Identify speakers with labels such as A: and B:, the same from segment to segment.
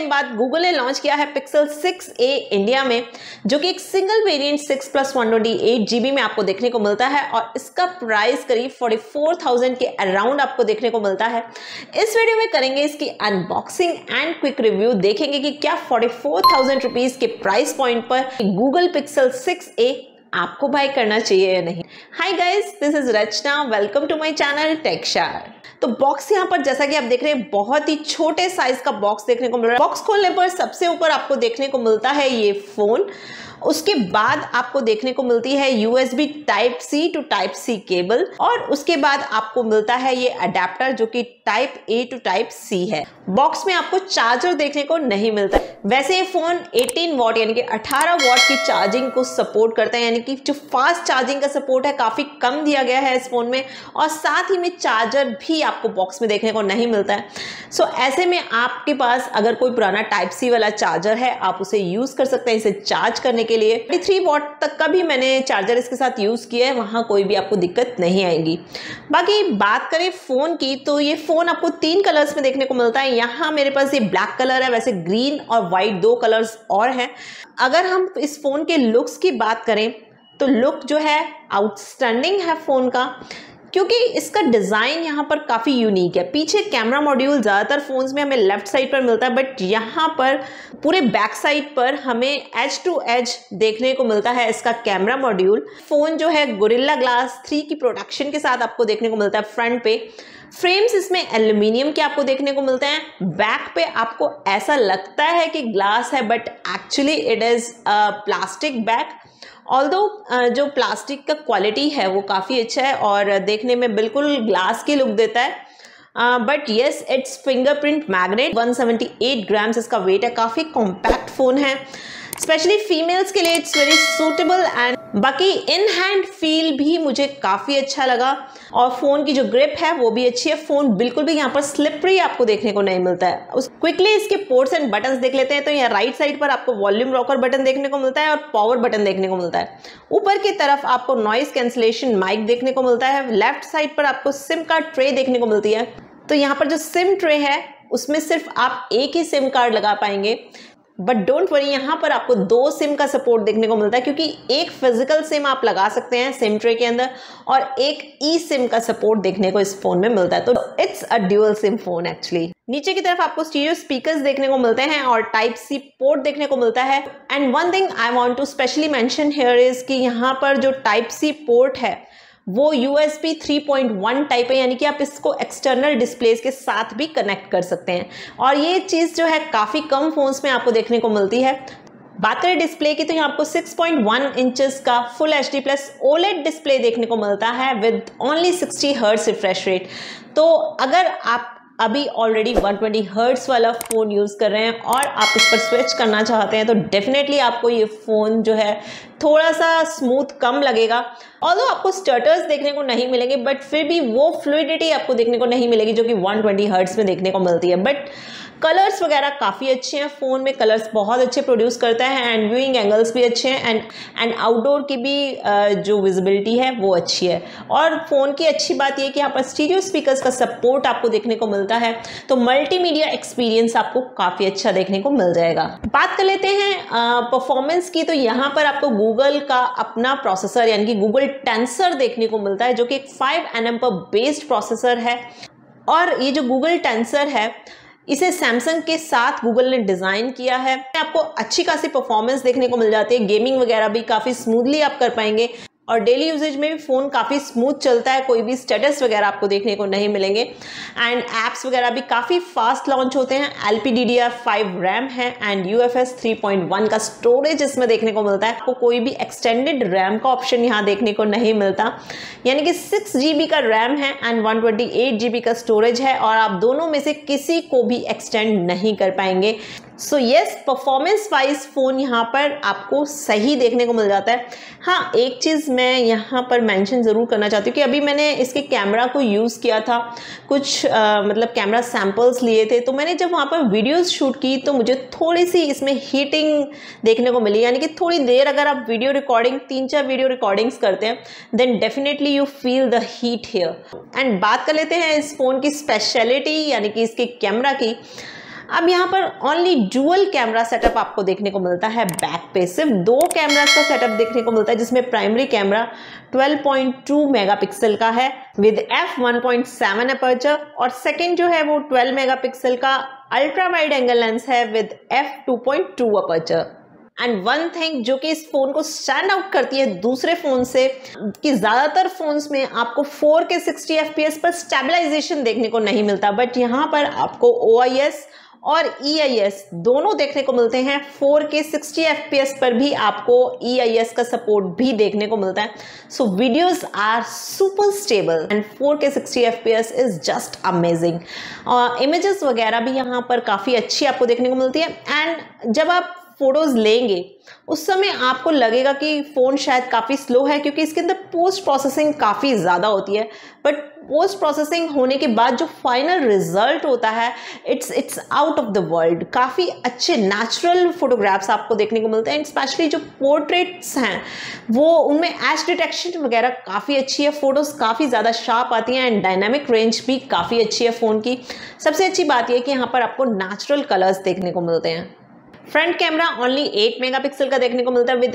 A: बाद गूगल ने लॉन्च किया है पिक्सल 6a इंडिया में, जो कि एक सिंगल वेरिएंट 6+128GB में आपको देखने को मिलता है और इसका प्राइस करीब 44,000 के अराउंड आपको देखने को मिलता है। इस वीडियो में करेंगे इसकी अनबॉक्सिंग एंड क्विक रिव्यू, देखेंगे कि क्या 44,000 रुपीज के प्राइस पॉइंट पर गूगल पिक्सल 6a आपको बाय करना चाहिए या नहीं। Hi guys, this is Rachna, welcome to my channel टेक्शार। तो बॉक्स यहाँ पर जैसा कि आप देख रहे हैं बहुत ही छोटे साइज का बॉक्स देखने को मिल रहा है। बॉक्स खोलने पर सबसे ऊपर आपको देखने को मिलता है ये फोन, उसके बाद आपको देखने को मिलती है USB Type-C to Type-C cable और उसके बाद आपको मिलता है ये अडेप्टर जो कि Type-A to Type-C है। बॉक्स में आपको चार्जर देखने को नहीं मिलता। वैसे ये फोन 18 वॉट यानी कि 18 वॉट की चार्जिंग को सपोर्ट करता है, यानी कि जो फास्ट चार्जिंग का सपोर्ट है काफी कम दिया गया है इस फोन में, और साथ ही में चार्जर भी आपको बॉक्स में देखने को नहीं मिलता है। सो ऐसे में आपके पास अगर कोई पुराना Type-C वाला चार्जर है आप उसे यूज कर सकते हैं इसे चार्ज करने के लिए। 3 वॉट तक का भी मैंने चार्जर इसके साथ यूज किया है, वहां कोई भी आपको दिक्कत नहीं आएगी। बाकी बात करें फोन की तो ये फोन आपको 3 कलर्स में देखने को मिलता है। यहाँ मेरे पास ये ब्लैक कलर है, वैसे ग्रीन और व्हाइट 2 कलर्स और हैं। अगर हम इस फोन के लुक्स की बात करें तो लुक जो है आउटस्टैंडिंग है फोन का, क्योंकि इसका डिज़ाइन यहाँ पर काफ़ी यूनिक है। पीछे कैमरा मॉड्यूल ज़्यादातर फोन्स में हमें लेफ्ट साइड पर मिलता है, बट यहाँ पर पूरे बैक साइड पर हमें एज टू एज देखने को मिलता है इसका कैमरा मॉड्यूल। फ़ोन जो है गोरिल्ला ग्लास 3 की प्रोटेक्शन के साथ आपको देखने को मिलता है फ्रंट पे। फ्रेम्स इसमें एल्यूमिनियम के आपको देखने को मिलते हैं। बैक पे आपको ऐसा लगता है कि ग्लास है, but actually it is plastic back. Although जो प्लास्टिक का क्वालिटी है वो काफ़ी अच्छा है और देखने में बिल्कुल ग्लास की लुक देता है। But yes, it's fingerprint magnet. 178 grams इसका वेट है, काफ़ी कॉम्पैक्ट फ़ोन है, स्पेशली फीमेल्स के लिए इट्स वेरी सूटेबल। एंड बाकी इन हैंड फील भी मुझे काफ़ी अच्छा लगा और फ़ोन की जो ग्रिप है वो भी अच्छी है। फ़ोन बिल्कुल भी यहाँ पर स्लिपरी आपको देखने को नहीं मिलता है। उस क्विकली इसके पोर्ट्स एंड बटन्स देख लेते हैं। तो यहाँ राइट साइड पर आपको वॉल्यूम रॉकर बटन देखने को मिलता है और पावर बटन देखने को मिलता है। ऊपर की तरफ आपको नॉइस कैंसिलेशन माइक देखने को मिलता है। लेफ्ट साइड पर आपको सिम कार्ड ट्रे देखने को मिलती है। तो यहाँ पर जो सिम ट्रे है उसमें सिर्फ आप एक ही सिम कार्ड लगा पाएंगे, बट डोंट वरी, यहाँ पर आपको 2 सिम का सपोर्ट देखने को मिलता है, क्योंकि एक फिजिकल सिम आप लगा सकते हैं सिम ट्रे के अंदर और एक ई सिम का सपोर्ट देखने को इस फोन में मिलता है। तो it's a dual SIM phone actually. नीचे की तरफ आपको स्टीरियो स्पीकर्स देखने को मिलते हैं और Type-C पोर्ट देखने को मिलता है। And one thing I want to specially mention here is कि यहाँ पर जो Type-C पोर्ट है वो USB 3.1 टाइप है, यानी कि आप इसको एक्सटर्नल डिस्प्लेस के साथ भी कनेक्ट कर सकते हैं और ये चीज़ जो है काफ़ी कम फोन्स में आपको देखने को मिलती है। बात करें डिस्प्ले की तो यहाँ आपको 6.1 इंचेस का full HD plus OLED display देखने को मिलता है with only 60 hertz refresh rate. तो अगर आप अभी ऑलरेडी 120 हर्ट्ज वाला फ़ोन यूज़ कर रहे हैं और आप इस पर स्विच करना चाहते हैं तो डेफिनेटली आपको ये फ़ोन जो है थोड़ा सा स्मूथ कम लगेगा। ऑल्दो आपको स्टर्टर्स देखने को नहीं मिलेंगे, बट फिर भी वो फ्लूइडिटी आपको देखने को नहीं मिलेगी जो कि 120 हर्ट्ज में देखने को मिलती है। बट कलर्स वगैरह काफ़ी अच्छे हैं, फ़ोन में कलर्स बहुत अच्छे प्रोड्यूस करता है एंड व्यूइंग एंगल्स भी अच्छे हैं एंड आउटडोर की भी जो विजिबिलिटी है वो अच्छी है। और फ़ोन की अच्छी बात यह कि यहाँ पर स्टीरियो स्पीकर्स का सपोर्ट आपको देखने को मिलता है, तो मल्टीमीडिया एक्सपीरियंस आपको काफ़ी अच्छा देखने को मिल जाएगा। बात कर लेते हैं परफॉर्मेंस की, तो यहाँ पर आपको गूगल का अपना प्रोसेसर यानी कि गूगल टेंसर देखने को मिलता है, जो कि एक 5nm पर बेस्ड प्रोसेसर है। और ये जो गूगल टेंसर है इसे सैमसंग के साथ गूगल ने डिज़ाइन किया है। आपको अच्छी खासी परफॉर्मेंस देखने को मिल जाती है, गेमिंग वगैरह भी काफ़ी स्मूथली आप कर पाएंगे और डेली यूजेज में भी फ़ोन काफ़ी स्मूथ चलता है, कोई भी स्टेटस वगैरह आपको देखने को नहीं मिलेंगे। एंड ऐप्स वगैरह भी काफ़ी फास्ट लॉन्च होते हैं। LPDDR5 रैम है एंड UFS 3.1 का स्टोरेज इसमें देखने को मिलता है। आपको कोई भी एक्सटेंडेड रैम का ऑप्शन यहाँ देखने को नहीं मिलता, यानी कि 6 GB का रैम है एंड 128 GB का स्टोरेज है और आप दोनों में से किसी को भी एक्सटेंड नहीं कर पाएंगे। So yes, performance wise phone यहाँ पर आपको सही देखने को मिल जाता है। हाँ, एक चीज़ मैं यहाँ पर मेंशन ज़रूर करना चाहती हूँ कि अभी मैंने इसके कैमरा को यूज़ किया था, कुछ मतलब कैमरा सैम्पल्स लिए थे, तो मैंने जब वहाँ पर वीडियोस शूट की तो मुझे थोड़ी सी इसमें हीटिंग देखने को मिली, यानी कि थोड़ी देर अगर आप वीडियो रिकॉर्डिंग 3-4 वीडियो रिकॉर्डिंग्स करते हैं then definitely you feel the heat here. And बात कर लेते हैं इस फ़ोन की स्पेशलिटी यानी कि इसके कैमरा की। अब यहाँ पर ओनली डुअल कैमरा सेटअप आपको देखने को मिलता है बैक पे, सिर्फ 2 कैमरास का सेटअप देखने को मिलता है, जिसमें प्राइमरी कैमरा 12.2 मेगापिक्सल का है विद f1.7 अपर्चर और सेकंड जो है वो 12 मेगापिक्सल का अल्ट्रा वाइड एंगल लेंस है with f2.2 aperture. And one thing जो कि इस फोन को स्टैंड आउट करती है दूसरे फोन से, कि ज्यादातर फोन्स में आपको 4K 60 FPS पर स्टेबलाइजेशन देखने को नहीं मिलता, बट यहाँ पर आपको OIS और EIS दोनों देखने को मिलते हैं। 4K 60 FPS पर भी आपको EIS का सपोर्ट भी देखने को मिलता है। So videos are super stable and 4K 60 FPS is just amazing. Images वगैरह भी यहाँ पर काफ़ी अच्छी आपको देखने को मिलती है। एंड जब आप फोटोज लेंगे उस समय आपको लगेगा कि फ़ोन शायद काफ़ी स्लो है, क्योंकि इसके अंदर पोस्ट प्रोसेसिंग काफ़ी ज़्यादा होती है, बट पोस्ट प्रोसेसिंग होने के बाद जो फाइनल रिजल्ट होता है it's out of the world. काफ़ी अच्छे नेचुरल फोटोग्राफ्स आपको देखने को मिलते हैं। स्पेशली जो पोर्ट्रेट्स हैं वो उनमें एज डिटेक्शन वगैरह काफ़ी अच्छी है, फोटोज़ काफ़ी ज़्यादा शार्प आती हैं एंड डायनामिक रेंज भी काफ़ी अच्छी है फ़ोन की। सबसे अच्छी बात यह कि यहाँ पर आपको नेचुरल कलर्स देखने को मिलते हैं। फ्रंट कैमरा ओनली 8 मेगापिक्सल का देखने को मिलता है विद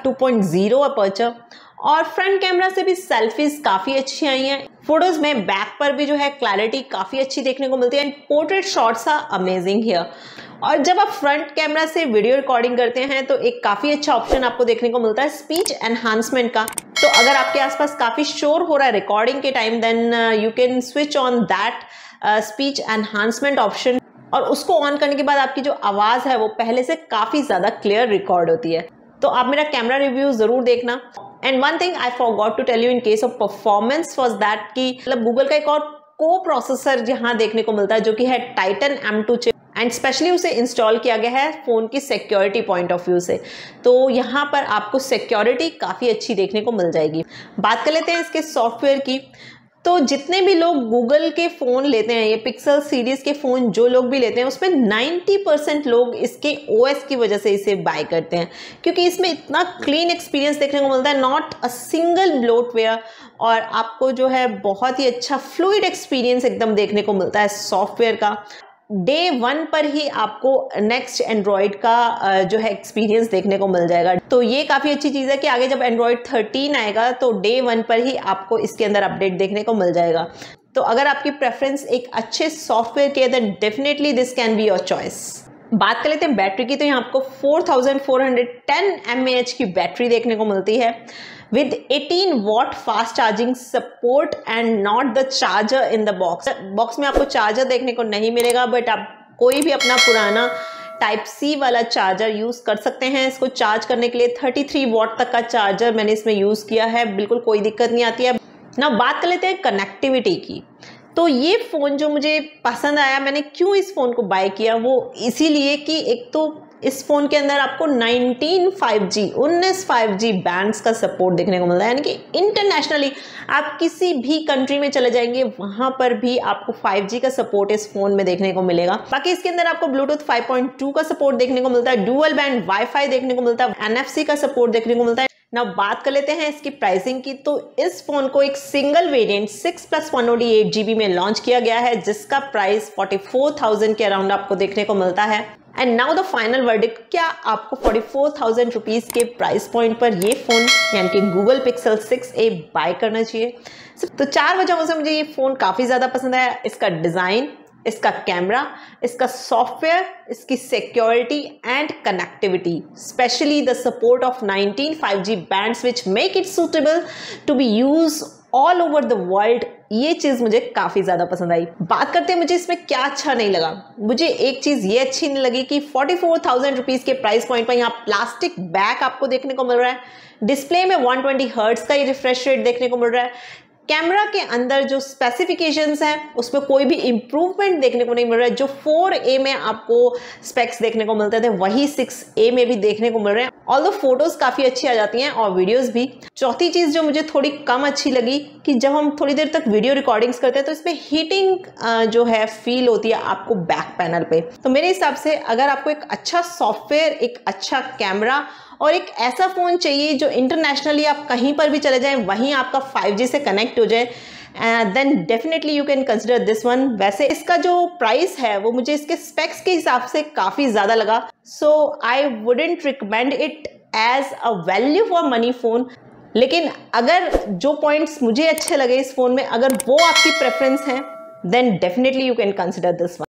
A: f2.0 अपर्चर और फ्रंट कैमरा से भी सेल्फीज काफ़ी अच्छी आई हैं। फोटोज में बैक पर भी जो है क्लैरिटी काफ़ी अच्छी देखने को मिलती है and portrait shots are amazing here. और जब आप फ्रंट कैमरा से वीडियो रिकॉर्डिंग करते हैं तो एक काफ़ी अच्छा ऑप्शन आपको देखने को मिलता है स्पीच एनहांसमेंट का। तो अगर आपके आसपास काफ़ी शोर हो रहा है रिकॉर्डिंग के time, then you can switch on that speech enhancement option और उसको ऑन करने के बाद आपकी जो आवाज़ है वो पहले से काफ़ी ज़्यादा क्लियर रिकॉर्ड होती है। तो आप मेरा कैमरा रिव्यू ज़रूर देखना। And one thing I forgot to tell you in case of performance was that कि मतलब गूगल का एक और को प्रोसेसर यहाँ देखने को मिलता है जो कि है Titan M2 chip and specially उसे इंस्टॉल किया गया है फ़ोन की सिक्योरिटी पॉइंट ऑफ व्यू से। तो यहाँ पर आपको सिक्योरिटी काफ़ी अच्छी देखने को मिल जाएगी। बात कर लेते हैं इसके सॉफ्टवेयर की। तो जितने भी लोग गूगल के फ़ोन लेते हैं, ये पिक्सल सीरीज़ के फ़ोन जो लोग भी लेते हैं उसमें 90% लोग इसके OS की वजह से इसे बाय करते हैं, क्योंकि इसमें इतना क्लीन एक्सपीरियंस देखने को मिलता है, नॉट अ सिंगल ब्लोटवेयर, और आपको जो है बहुत ही अच्छा फ्लूइड एक्सपीरियंस एकदम देखने को मिलता है सॉफ्टवेयर का। डे 1 पर ही आपको नेक्स्ट एंड्रॉयड का जो है एक्सपीरियंस देखने को मिल जाएगा। तो ये काफ़ी अच्छी चीज़ है कि आगे जब एंड्रॉयड 13 आएगा तो डे 1 पर ही आपको इसके अंदर अपडेट देखने को मिल जाएगा। तो अगर आपकी प्रेफरेंस एक अच्छे सॉफ्टवेयर की है then definitely this can be your choice. बात कर लेते हैं बैटरी की। तो यहाँ आपको 4410 mAh की बैटरी देखने को मिलती है with 18 watt fast charging support and not the charger in the box में आपको चार्जर देखने को नहीं मिलेगा, बट आप कोई भी अपना पुराना टाइप C वाला चार्जर यूज़ कर सकते हैं इसको चार्ज करने के लिए। 33 वॉट तक का चार्जर मैंने इसमें यूज़ किया है, बिल्कुल कोई दिक्कत नहीं आती है। ना बात कर लेते हैं कनेक्टिविटी की। तो ये फ़ोन जो मुझे पसंद आया, मैंने क्यों इस फ़ोन को बाय किया, वो इसीलिए कि एक तो इस फ़ोन के अंदर आपको 19 5G बैंड्स का सपोर्ट देखने को मिलता है, यानी कि इंटरनेशनली आप किसी भी कंट्री में चले जाएंगे वहाँ पर भी आपको 5G का सपोर्ट इस फ़ोन में देखने को मिलेगा। बाकी इसके अंदर आपको ब्लूटूथ 5.2 का सपोर्ट देखने को मिलता है, डुअल बैंड वाईफाई देखने को मिलता है, NFC का सपोर्ट देखने को मिलता है। ना बात कर लेते हैं इसकी प्राइसिंग की। तो इस फोन को एक सिंगल वेरिएंट 6+128 GB में लॉन्च किया गया है, जिसका प्राइस 44,000 के अराउंड आपको देखने को मिलता है। And now the final verdict, क्या आपको 44,000 रुपीज़ के प्राइस पॉइंट पर ये फ़ोन यानी कि गूगल पिक्सल 6a बाय करना चाहिए? तो 4 वजहों से मुझे ये फ़ोन काफ़ी ज़्यादा पसंद आया। इसका डिज़ाइन, इसका कैमरा, इसका सॉफ्टवेयर, इसकी security and connectivity, specially the support of 19 5G bands which make it suitable to be use all over the world. ये चीज़ मुझे काफ़ी ज़्यादा पसंद आई। बात करते हैं मुझे इसमें क्या अच्छा नहीं लगा। मुझे एक चीज़ ये अच्छी नहीं लगी कि 44,000 रुपीज़ के प्राइस पॉइंट पर यहाँ प्लास्टिक बैक आपको देखने को मिल रहा है, डिस्प्ले में 120 हर्ट्ज का ये रिफ्रेश रेट देखने को मिल रहा है, कैमरा के अंदर जो स्पेसिफिकेशंस हैं उसमें कोई भी इम्प्रूवमेंट देखने को नहीं मिल रहा है। जो 4A में आपको स्पेक्स देखने को मिलते थे वही 6A में भी देखने को मिल रहे हैं। ऑल्दो फोटोज काफ़ी अच्छी आ जाती हैं और वीडियोस भी। चौथी चीज़ जो मुझे थोड़ी कम अच्छी लगी कि जब हम थोड़ी देर तक वीडियो रिकॉर्डिंग्स करते हैं तो इसमें हीटिंग जो है फील होती है आपको बैक पैनल पे। तो मेरे हिसाब से अगर आपको एक अच्छा सॉफ्टवेयर, एक अच्छा कैमरा और एक ऐसा फ़ोन चाहिए जो इंटरनेशनली आप कहीं पर भी चले जाएं वहीं आपका 5G से कनेक्ट हो जाए, then definitely you can consider this one. वैसे इसका जो प्राइस है वो मुझे इसके स्पेक्स के हिसाब से काफ़ी ज़्यादा लगा, so I wouldn't recommend it as a value for money phone. लेकिन अगर जो पॉइंट्स मुझे अच्छे लगे इस फ़ोन में, अगर वो आपकी प्रेफरेंस है, then definitely you can consider this one.